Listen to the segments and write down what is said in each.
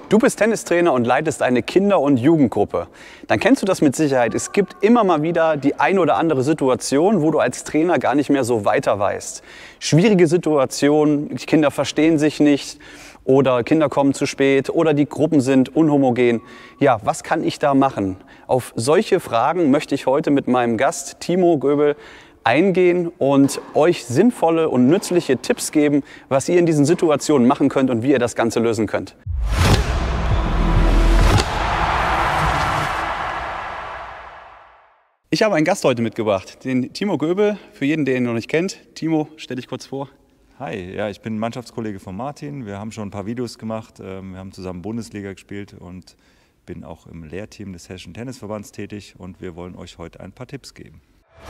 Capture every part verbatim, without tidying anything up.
Du bist Tennistrainer und leitest eine Kinder- und Jugendgruppe. Dann kennst du das mit Sicherheit. Es gibt immer mal wieder die ein oder andere Situation, wo du als Trainer gar nicht mehr so weiter weißt. Schwierige Situationen, die Kinder verstehen sich nicht oder Kinder kommen zu spät oder die Gruppen sind unhomogen. Ja, was kann ich da machen? Auf solche Fragen möchte ich heute mit meinem Gast Timo Göbel eingehen und euch sinnvolle und nützliche Tipps geben, was ihr in diesen Situationen machen könnt und wie ihr das Ganze lösen könnt. Ich habe einen Gast heute mitgebracht, den Timo Göbel. Für jeden, der ihn noch nicht kennt. Timo, stell dich kurz vor. Hi, ja, ich bin Mannschaftskollege von Martin. Wir haben schon ein paar Videos gemacht. Wir haben zusammen Bundesliga gespielt und bin auch im Lehrteam des Hessischen Tennisverbands tätig. Und wir wollen euch heute ein paar Tipps geben.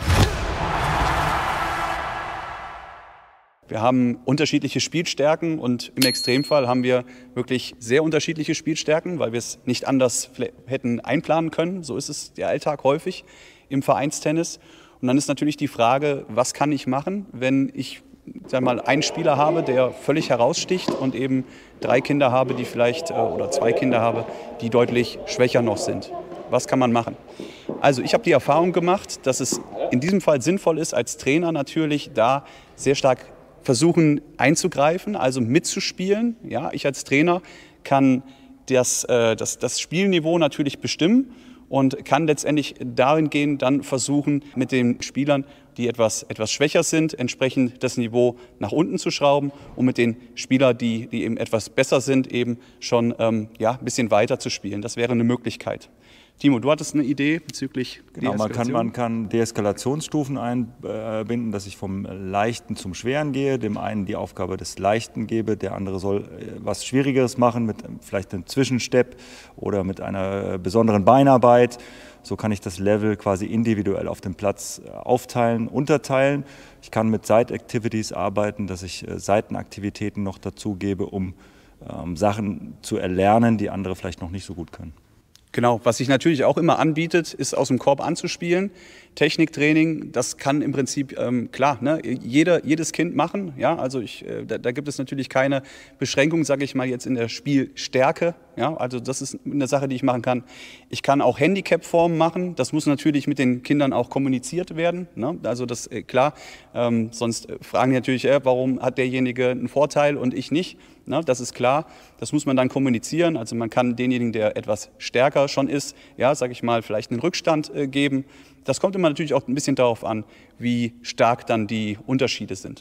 Wir haben unterschiedliche Spielstärken und im Extremfall haben wir wirklich sehr unterschiedliche Spielstärken, weil wir es nicht anders hätten einplanen können. So ist es der Alltag häufig im Vereinstennis. Und dann ist natürlich die Frage, was kann ich machen, wenn ich sag mal, einen Spieler habe, der völlig heraussticht und eben drei Kinder habe, die vielleicht oder zwei Kinder habe, die deutlich schwächer noch sind. Was kann man machen? Also ich habe die Erfahrung gemacht, dass es in diesem Fall sinnvoll ist, als Trainer natürlich da sehr stark versuchen einzugreifen, also mitzuspielen. Ja, ich als Trainer kann das, äh, das, das Spielniveau natürlich bestimmen und kann letztendlich darin gehen, dann versuchen, mit den Spielern, die etwas, etwas schwächer sind, entsprechend das Niveau nach unten zu schrauben und mit den Spielern, die, die eben etwas besser sind, eben schon ähm, ja, ein bisschen weiter zu spielen. Das wäre eine Möglichkeit. Timo, du hattest eine Idee bezüglich Genau, man kann, man kann Deeskalationsstufen einbinden, dass ich vom Leichten zum Schweren gehe, dem einen die Aufgabe des Leichten gebe, der andere soll was Schwierigeres machen, mit vielleicht einem Zwischenstep oder mit einer besonderen Beinarbeit. So kann ich das Level quasi individuell auf dem Platz aufteilen, unterteilen. Ich kann mit Side-Activities arbeiten, dass ich Seitenaktivitäten noch dazu gebe, um ähm, Sachen zu erlernen, die andere vielleicht noch nicht so gut können. Genau, was sich natürlich auch immer anbietet, ist aus dem Korb anzuspielen. Techniktraining, das kann im Prinzip, ähm, klar, ne, jeder, jedes Kind machen. Ja, also ich, äh, da, da gibt es natürlich keine Beschränkung, sage ich mal, jetzt in der Spielstärke. Ja, also das ist eine Sache, die ich machen kann. Ich kann auch Handicap-Formen machen. Das muss natürlich mit den Kindern auch kommuniziert werden. Ne? Also das, äh, klar, ähm, sonst fragen die natürlich, äh, warum hat derjenige einen Vorteil und ich nicht. Ne? Das ist klar. Das muss man dann kommunizieren. Also man kann denjenigen, der etwas stärker schon ist, ja, sage ich mal, vielleicht einen Rückstand äh, geben. Das kommt immer natürlich auch ein bisschen darauf an, wie stark dann die Unterschiede sind.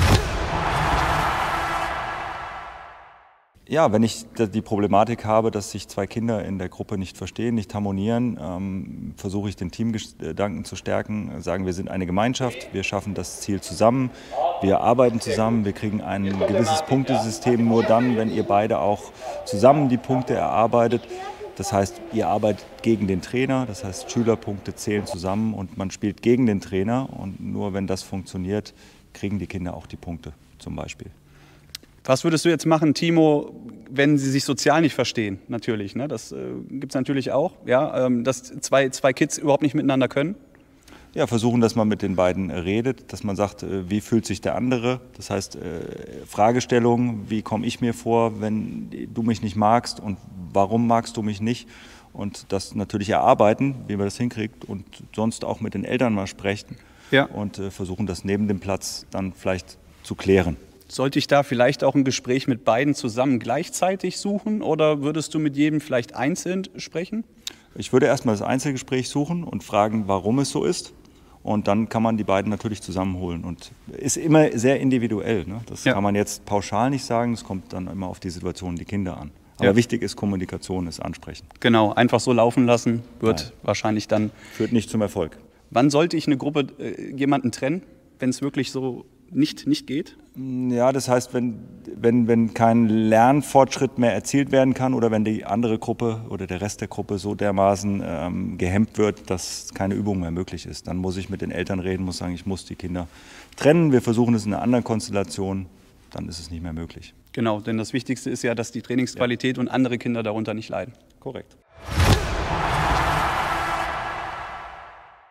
Ja, wenn ich die Problematik habe, dass sich zwei Kinder in der Gruppe nicht verstehen, nicht harmonieren, ähm, versuche ich den Teamgedanken zu stärken, sagen, wir sind eine Gemeinschaft, wir schaffen das Ziel zusammen, wir arbeiten zusammen, wir kriegen ein gewisses Punktesystem nur dann, wenn ihr beide auch zusammen die Punkte erarbeitet. Das heißt, ihr arbeitet gegen den Trainer, das heißt, Schülerpunkte zählen zusammen und man spielt gegen den Trainer und nur wenn das funktioniert, kriegen die Kinder auch die Punkte zum Beispiel. Was würdest du jetzt machen, Timo, wenn sie sich sozial nicht verstehen? Natürlich, ne? Das äh, gibt es natürlich auch, ja? ähm, dass zwei, zwei Kids überhaupt nicht miteinander können. Ja, versuchen, dass man mit den beiden redet, dass man sagt, äh, wie fühlt sich der andere? Das heißt, äh, Fragestellung, wie komme ich mir vor, wenn du mich nicht magst und warum magst du mich nicht? Und das natürlich erarbeiten, wie man das hinkriegt und sonst auch mit den Eltern mal sprechen, ja, und äh, versuchen, das neben dem Platz dann vielleicht zu klären. Sollte ich da vielleicht auch ein Gespräch mit beiden zusammen gleichzeitig suchen oder würdest du mit jedem vielleicht einzeln sprechen? Ich würde erstmal das Einzelgespräch suchen und fragen, warum es so ist. Und dann kann man die beiden natürlich zusammenholen. Und ist immer sehr individuell. Ne? Das ja. kann man jetzt pauschal nicht sagen. Es kommt dann immer auf die Situation die Kinder an. Aber ja. wichtig ist Kommunikation, ist Ansprechen. Genau, einfach so laufen lassen wird Nein. wahrscheinlich dann... Führt nicht zum Erfolg. Wann sollte ich eine Gruppe äh, jemanden trennen, wenn es wirklich so nicht, nicht geht? Ja, das heißt, wenn, wenn, wenn kein Lernfortschritt mehr erzielt werden kann oder wenn die andere Gruppe oder der Rest der Gruppe so dermaßen ähm, gehemmt wird, dass keine Übung mehr möglich ist, dann muss ich mit den Eltern reden, muss sagen, ich muss die Kinder trennen. Wir versuchen es in einer anderen Konstellation, dann ist es nicht mehr möglich. Genau, denn das Wichtigste ist ja, dass die Trainingsqualität ja. und andere Kinder darunter nicht leiden. Korrekt.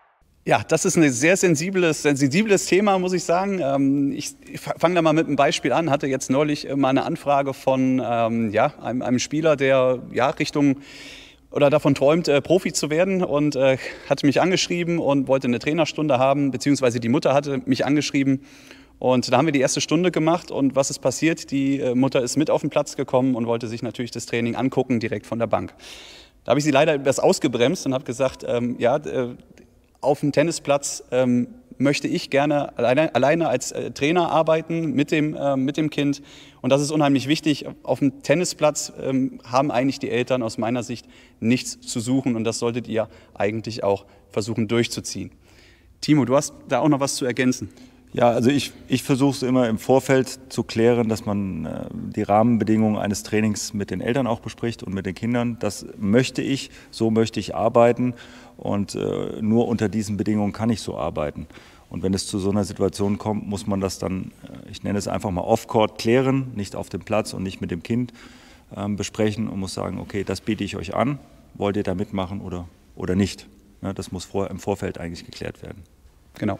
Ja, das ist ein sehr sensibles, sensibles Thema, muss ich sagen. Ich fange da mal mit einem Beispiel an. Hatte jetzt neulich mal eine Anfrage von ähm, ja, einem, einem Spieler, der ja, Richtung oder davon träumt, äh, Profi zu werden, und äh, hatte mich angeschrieben und wollte eine Trainerstunde haben, beziehungsweise die Mutter hatte mich angeschrieben. Und da haben wir die erste Stunde gemacht, und was ist passiert? Die äh, Mutter ist mit auf den Platz gekommen und wollte sich natürlich das Training angucken, direkt von der Bank. Da habe ich sie leider etwas ausgebremst und habe gesagt, ähm, ja, äh, auf dem Tennisplatz ähm, möchte ich gerne alleine, alleine als äh, Trainer arbeiten mit dem, äh, mit dem Kind. Und das ist unheimlich wichtig. Auf dem Tennisplatz ähm, haben eigentlich die Eltern aus meiner Sicht nichts zu suchen. Und das solltet ihr eigentlich auch versuchen durchzuziehen. Timo, du hast da auch noch was zu ergänzen. Ja, also ich, ich versuche es immer im Vorfeld zu klären, dass man äh, die Rahmenbedingungen eines Trainings mit den Eltern auch bespricht und mit den Kindern. Das möchte ich, so möchte ich arbeiten, und äh, nur unter diesen Bedingungen kann ich so arbeiten. Und wenn es zu so einer Situation kommt, muss man das dann, äh, ich nenne es einfach mal off-court, klären, nicht auf dem Platz und nicht mit dem Kind äh, besprechen, und muss sagen, okay, das biete ich euch an, wollt ihr da mitmachen oder, oder nicht? Ja, das muss vor, im Vorfeld eigentlich geklärt werden. Genau.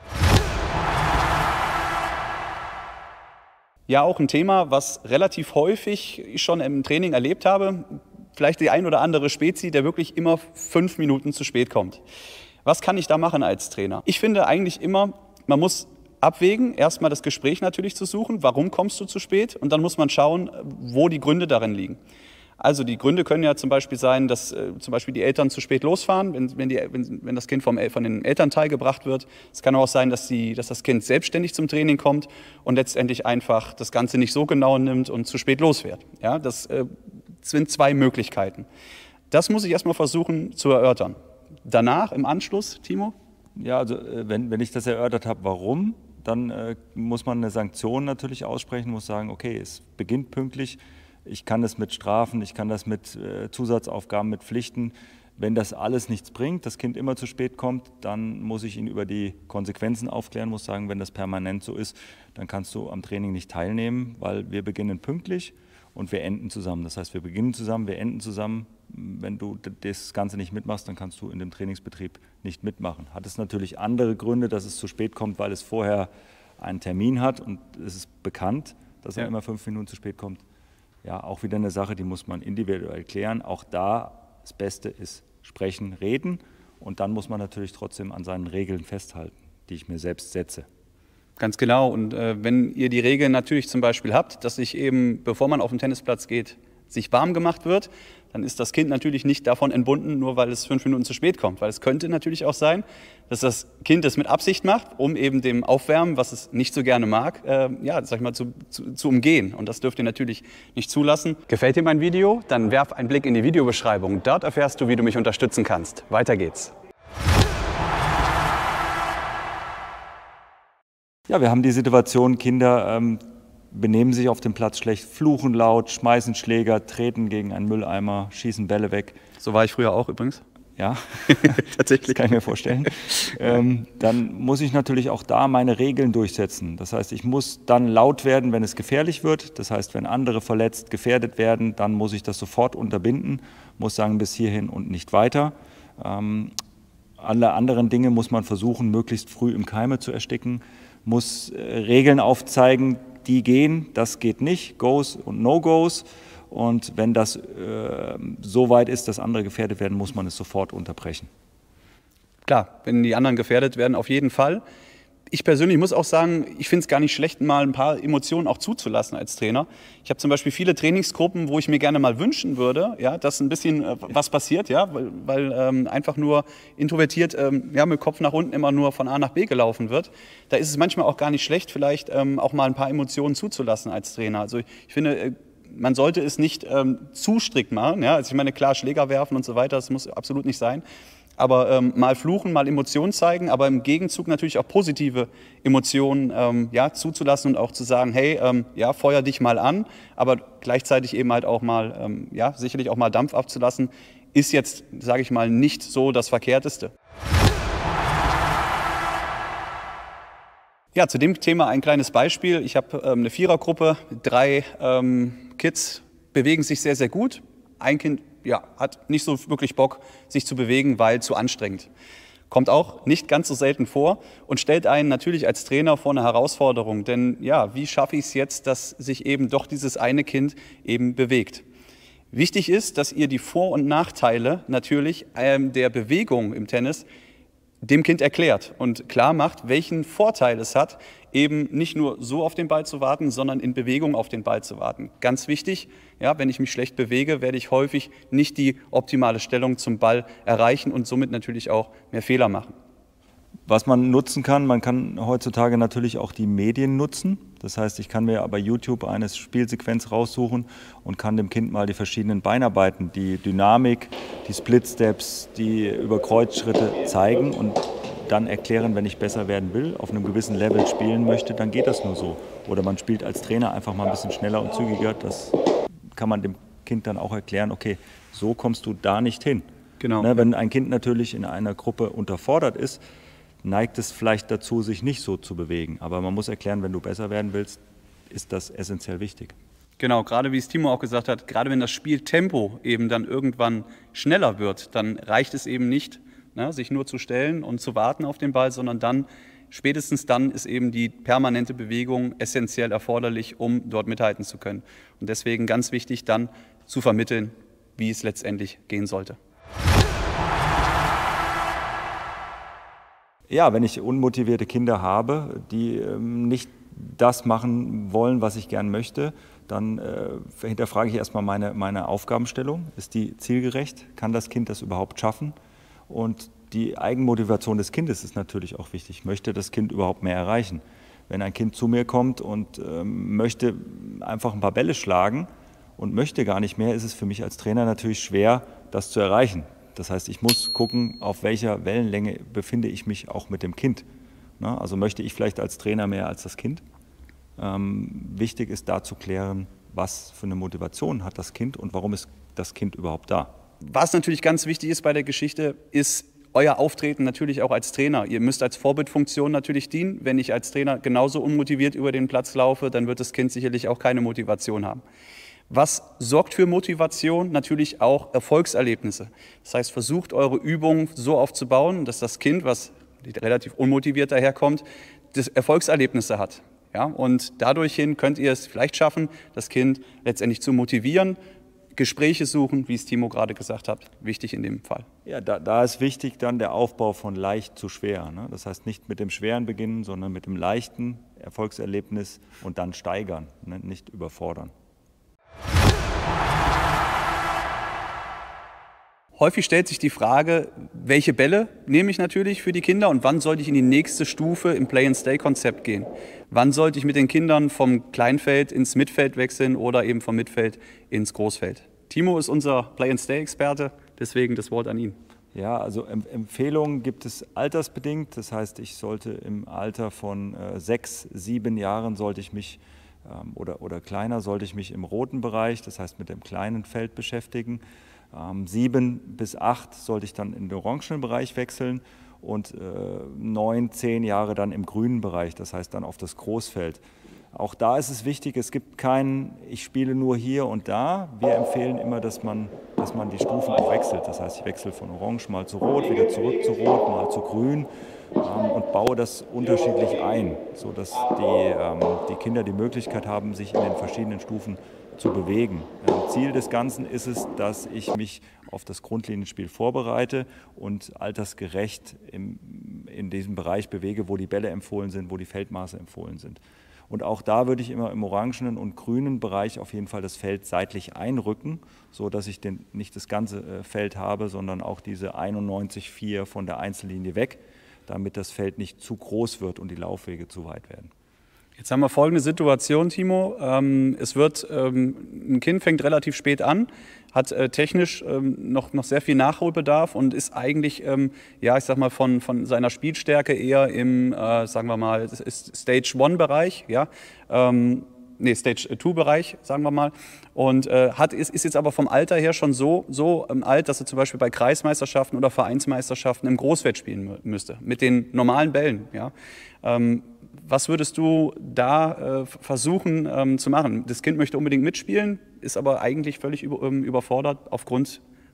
Ja, auch ein Thema, was relativ häufig ich schon im Training erlebt habe. Vielleicht die ein oder andere Spezi, der wirklich immer fünf Minuten zu spät kommt. Was kann ich da machen als Trainer? Ich finde eigentlich immer, man muss abwägen, erstmal das Gespräch natürlich zu suchen. Warum kommst du zu spät? Und dann muss man schauen, wo die Gründe darin liegen. Also die Gründe können ja zum Beispiel sein, dass äh, zum Beispiel die Eltern zu spät losfahren, wenn, wenn, die, wenn, wenn das Kind vom, von den Elternteil gebracht wird. Es kann auch sein, dass, die, dass das Kind selbstständig zum Training kommt und letztendlich einfach das Ganze nicht so genau nimmt und zu spät losfährt. Ja, das äh, sind zwei Möglichkeiten. Das muss ich erstmal versuchen zu erörtern. Danach, im Anschluss, Timo? Ja, also wenn, wenn ich das erörtert habe, warum, dann äh, muss man eine Sanktion natürlich aussprechen, muss sagen, okay, es beginnt pünktlich. Ich kann das mit Strafen, ich kann das mit äh, Zusatzaufgaben, mit Pflichten. Wenn das alles nichts bringt, das Kind immer zu spät kommt, dann muss ich ihn über die Konsequenzen aufklären, muss sagen, wenn das permanent so ist, dann kannst du am Training nicht teilnehmen, weil wir beginnen pünktlich und wir enden zusammen. Das heißt, wir beginnen zusammen, wir enden zusammen. Wenn du das Ganze nicht mitmachst, dann kannst du in dem Trainingsbetrieb nicht mitmachen. Hat es natürlich andere Gründe, dass es zu spät kommt, weil es vorher einen Termin hat und es ist bekannt, dass er ja. immer fünf Minuten zu spät kommt. Ja, auch wieder eine Sache, die muss man individuell klären. Auch da, das Beste ist sprechen, reden, und dann muss man natürlich trotzdem an seinen Regeln festhalten, die ich mir selbst setze. Ganz genau. Und äh, wenn ihr die Regeln natürlich zum Beispiel habt, dass sich eben, bevor man auf den Tennisplatz geht, sich warm gemacht wird, dann ist das Kind natürlich nicht davon entbunden, nur weil es fünf Minuten zu spät kommt. Weil es könnte natürlich auch sein, dass das Kind das mit Absicht macht, um eben dem Aufwärmen, was es nicht so gerne mag, äh, ja, sag ich mal, zu, zu, zu umgehen. Und das dürft ihr natürlich nicht zulassen. Gefällt dir mein Video? Dann werf einen Blick in die Videobeschreibung. Dort erfährst du, wie du mich unterstützen kannst. Weiter geht's. Ja, wir haben die Situation, Kinder ähm, benehmen sich auf dem Platz schlecht, fluchen laut, schmeißen Schläger, treten gegen einen Mülleimer, schießen Bälle weg. So war ich früher auch übrigens. Ja, tatsächlich. Das kann ich mir vorstellen. ähm, dann muss ich natürlich auch da meine Regeln durchsetzen. Das heißt, ich muss dann laut werden, wenn es gefährlich wird. Das heißt, wenn andere verletzt, gefährdet werden, dann muss ich das sofort unterbinden, muss sagen, bis hierhin und nicht weiter. Ähm, alle anderen Dinge muss man versuchen, möglichst früh im Keime zu ersticken, muss äh, Regeln aufzeigen, die gehen, das geht nicht, Goes und No-Goes. Und wenn das äh, so weit ist, dass andere gefährdet werden, muss man es sofort unterbrechen. Klar, wenn die anderen gefährdet werden, auf jeden Fall. Ich persönlich muss auch sagen, ich finde es gar nicht schlecht, mal ein paar Emotionen auch zuzulassen als Trainer. Ich habe zum Beispiel viele Trainingsgruppen, wo ich mir gerne mal wünschen würde, ja, dass ein bisschen äh, was passiert, ja, weil, weil ähm, einfach nur introvertiert ähm, ja, mit Kopf nach unten immer nur von A nach B gelaufen wird. Da ist es manchmal auch gar nicht schlecht, vielleicht ähm, auch mal ein paar Emotionen zuzulassen als Trainer. Also ich, ich finde, äh, man sollte es nicht ähm, zu strikt machen. Ja? Also ich meine, klar, Schläger werfen und so weiter, das muss absolut nicht sein. Aber ähm, mal fluchen, mal Emotionen zeigen, aber im Gegenzug natürlich auch positive Emotionen ähm, ja, zuzulassen und auch zu sagen, hey, ähm, ja, feuer dich mal an, aber gleichzeitig eben halt auch mal, ähm, ja, sicherlich auch mal Dampf abzulassen, ist jetzt, sage ich mal, nicht so das Verkehrteste. Ja, zu dem Thema ein kleines Beispiel. Ich habe ähm, eine Vierergruppe, drei ähm, Kids bewegen sich sehr, sehr gut. Ein Kind ja, hat nicht so wirklich Bock, sich zu bewegen, weil zu anstrengend. Kommt auch nicht ganz so selten vor und stellt einen natürlich als Trainer vor eine Herausforderung. Denn ja, wie schaffe ich es jetzt, dass sich eben doch dieses eine Kind eben bewegt? Wichtig ist, dass ihr die Vor- und Nachteile natürlich ähm, der Bewegung im Tennis dem Kind erklärt und klar macht, welchen Vorteil es hat, eben nicht nur so auf den Ball zu warten, sondern in Bewegung auf den Ball zu warten. Ganz wichtig, ja, wenn ich mich schlecht bewege, werde ich häufig nicht die optimale Stellung zum Ball erreichen und somit natürlich auch mehr Fehler machen. Was man nutzen kann, man kann heutzutage natürlich auch die Medien nutzen. Das heißt, ich kann mir bei YouTube eine Spielsequenz raussuchen und kann dem Kind mal die verschiedenen Beinarbeiten, die Dynamik, die Split-Steps, die Überkreuzschritte zeigen und dann erklären, wenn ich besser werden will, auf einem gewissen Level spielen möchte, dann geht das nur so. Oder man spielt als Trainer einfach mal ein bisschen schneller und zügiger. Das kann man dem Kind dann auch erklären, okay, so kommst du da nicht hin. Genau. Ne, wenn ein Kind natürlich in einer Gruppe unterfordert ist, neigt es vielleicht dazu, sich nicht so zu bewegen. Aber man muss erklären, wenn du besser werden willst, ist das essentiell wichtig. Genau, gerade wie es Timo auch gesagt hat, gerade wenn das Spieltempo eben dann irgendwann schneller wird, dann reicht es eben nicht, ne, sich nur zu stellen und zu warten auf den Ball, sondern dann, spätestens dann ist eben die permanente Bewegung essentiell erforderlich, um dort mithalten zu können. Und deswegen ganz wichtig, dann zu vermitteln, wie es letztendlich gehen sollte. Ja, wenn ich unmotivierte Kinder habe, die ähm, nicht das machen wollen, was ich gern möchte, dann äh, hinterfrage ich erstmal meine, meine Aufgabenstellung. Ist die zielgerecht? Kann das Kind das überhaupt schaffen? Und die Eigenmotivation des Kindes ist natürlich auch wichtig. Möchte das Kind überhaupt mehr erreichen? Wenn ein Kind zu mir kommt und ähm, möchte einfach ein paar Bälle schlagen und möchte gar nicht mehr, ist es für mich als Trainer natürlich schwer, das zu erreichen. Das heißt, ich muss gucken, auf welcher Wellenlänge befinde ich mich auch mit dem Kind. Also möchte ich vielleicht als Trainer mehr als das Kind? Ähm, wichtig ist da zu klären, was für eine Motivation hat das Kind und warum ist das Kind überhaupt da. Was natürlich ganz wichtig ist bei der Geschichte, ist euer Auftreten natürlich auch als Trainer. Ihr müsst als Vorbildfunktion natürlich dienen. Wenn ich als Trainer genauso unmotiviert über den Platz laufe, dann wird das Kind sicherlich auch keine Motivation haben. Was sorgt für Motivation? Natürlich auch Erfolgserlebnisse. Das heißt, versucht eure Übungen so aufzubauen, dass das Kind, was relativ unmotiviert daherkommt, das Erfolgserlebnisse hat. Ja, und dadurch hin könnt ihr es vielleicht schaffen, das Kind letztendlich zu motivieren, Gespräche suchen, wie es Timo gerade gesagt hat, wichtig in dem Fall. Ja, da, da ist wichtig dann der Aufbau von leicht zu schwer. Ne? Das heißt, nicht mit dem Schweren beginnen, sondern mit dem leichten Erfolgserlebnis und dann steigern, ne? Nicht überfordern. Häufig stellt sich die Frage, welche Bälle nehme ich natürlich für die Kinder und wann sollte ich in die nächste Stufe im Play-and-Stay-Konzept gehen? Wann sollte ich mit den Kindern vom Kleinfeld ins Mittelfeld wechseln oder eben vom Mittelfeld ins Großfeld? Timo ist unser Play-and-Stay-Experte, deswegen das Wort an ihn. Ja, also Empfehlungen gibt es altersbedingt. Das heißt, ich sollte im Alter von äh, sechs, sieben Jahren sollte ich mich ähm, oder, oder kleiner sollte ich mich im roten Bereich, das heißt mit dem kleinen Feld beschäftigen. Ähm, sieben bis acht sollte ich dann in den orangenen Bereich wechseln und äh, neun, zehn Jahre dann im grünen Bereich, das heißt dann auf das Großfeld. Auch da ist es wichtig, es gibt keinen, ich spiele nur hier und da. Wir empfehlen immer, dass man, dass man die Stufen auch wechselt. Das heißt, ich wechsle von Orange mal zu Rot, wieder zurück zu Rot, mal zu Grün ähm, und baue das unterschiedlich ein, sodass die, ähm, die Kinder die Möglichkeit haben, sich in den verschiedenen Stufen zu bewegen. Ähm, Ziel des Ganzen ist es, dass ich mich auf das Grundlinienspiel vorbereite und altersgerecht im, in diesem Bereich bewege, wo die Bälle empfohlen sind, wo die Feldmaße empfohlen sind. Und auch da würde ich immer im orangenen und grünen Bereich auf jeden Fall das Feld seitlich einrücken, sodass ich den, nicht das ganze Feld habe, sondern auch diese einundneunzig Komma vier von der Einzellinie weg, damit das Feld nicht zu groß wird und die Laufwege zu weit werden. Jetzt haben wir folgende Situation, Timo. Ähm, es wird, ähm, ein Kind fängt relativ spät an, hat äh, technisch ähm, noch, noch sehr viel Nachholbedarf und ist eigentlich, ähm, ja, ich sag mal, von, von seiner Spielstärke eher im, äh, sagen wir mal, Stage-One-Bereich, ja, ähm, nee, Stage-Two-Bereich, sagen wir mal. Und äh, hat, ist, ist jetzt aber vom Alter her schon so, so ähm, alt, dass er zum Beispiel bei Kreismeisterschaften oder Vereinsmeisterschaften im Großfeld spielen müsste, mit den normalen Bällen, ja. Ähm, Was würdest du da äh, versuchen ähm, zu machen? Das Kind möchte unbedingt mitspielen, ist aber eigentlich völlig über, ähm, überfordert aufgrund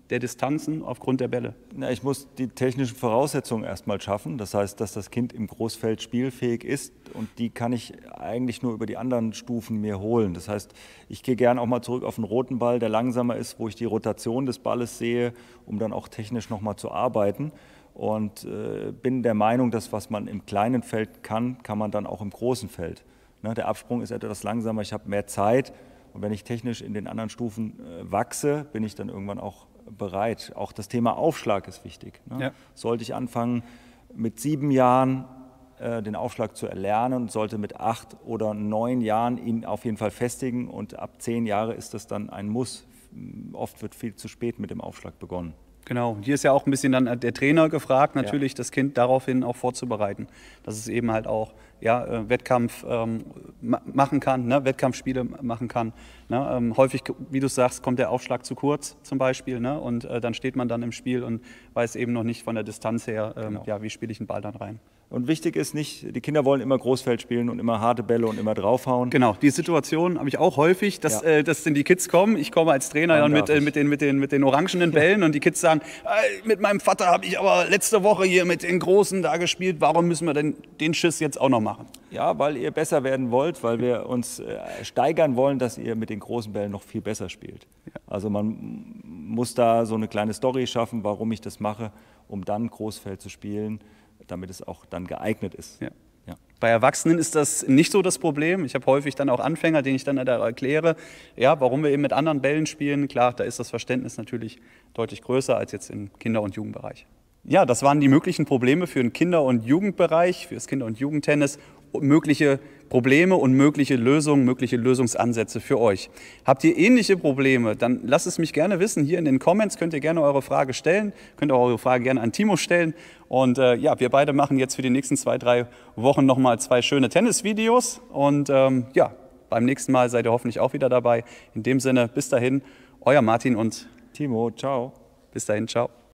der Distanzen, aufgrund der Bälle? Na, ich muss die technischen Voraussetzungen erstmal schaffen. Das heißt, dass das Kind im Großfeld spielfähig ist und die kann ich eigentlich nur über die anderen Stufen mir holen. Das heißt, ich gehe gerne auch mal zurück auf einen roten Ball, der langsamer ist, wo ich die Rotation des Balles sehe, um dann auch technisch noch mal zu arbeiten. Und äh, bin der Meinung, dass was man im kleinen Feld kann, kann man dann auch im großen Feld. Ne, der Absprung ist etwas langsamer, ich habe mehr Zeit. Und wenn ich technisch in den anderen Stufen äh, wachse, bin ich dann irgendwann auch bereit. Auch das Thema Aufschlag ist wichtig. Ne? Ja. Sollte ich anfangen, mit sieben Jahren äh, den Aufschlag zu erlernen, sollte mit acht oder neun Jahren ihn auf jeden Fall festigen und ab zehn Jahre ist das dann ein Muss. Oft wird viel zu spät mit dem Aufschlag begonnen. Genau, hier ist ja auch ein bisschen dann der Trainer gefragt, natürlich ja. das Kind daraufhin auch vorzubereiten, dass es eben halt auch ja, Wettkampf ähm, machen kann, ne? Wettkampfspiele machen kann. Ne? Ähm, häufig, wie du sagst, kommt der Aufschlag zu kurz zum Beispiel, ne? Und äh, dann steht man dann im Spiel und weiß eben noch nicht von der Distanz her, ähm, genau. ja, wie spiele ich einen Ball dann rein. Und wichtig ist nicht, die Kinder wollen immer Großfeld spielen und immer harte Bälle und immer draufhauen. Genau, die Situation habe ich auch häufig, dass, ja. äh, dass denn die Kids kommen. Ich komme als Trainer dann mit, äh, mit, den, mit, den, mit den orangenen Bällen und die Kids sagen, äh, mit meinem Vater habe ich aber letzte Woche hier mit den Großen da gespielt, warum müssen wir denn den Schiss jetzt auch noch machen? Ja, weil ihr besser werden wollt, weil wir uns äh, steigern wollen, dass ihr mit den großen Bällen noch viel besser spielt. Ja. Also man muss da so eine kleine Story schaffen, warum ich das mache, um dann Großfeld zu spielen, damit es auch dann geeignet ist. Ja. Ja. Bei Erwachsenen ist das nicht so das Problem. Ich habe häufig dann auch Anfänger, denen ich dann da erkläre, ja, warum wir eben mit anderen Bällen spielen. Klar, da ist das Verständnis natürlich deutlich größer als jetzt im Kinder- und Jugendbereich. Ja, das waren die möglichen Probleme für den Kinder- und Jugendbereich, für das Kinder- und Jugendtennis. Mögliche Probleme und mögliche Lösungen, mögliche Lösungsansätze für euch. Habt ihr ähnliche Probleme, dann lasst es mich gerne wissen. Hier in den Comments könnt ihr gerne eure Frage stellen, könnt auch eure Frage gerne an Timo stellen. Und äh, ja, wir beide machen jetzt für die nächsten zwei, drei Wochen nochmal zwei schöne Tennisvideos. Und ähm, ja, beim nächsten Mal seid ihr hoffentlich auch wieder dabei. In dem Sinne, bis dahin, euer Martin und Timo, ciao. Bis dahin, ciao.